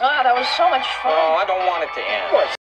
Ah, that was so much fun. Oh, I don't want it to end. Of course.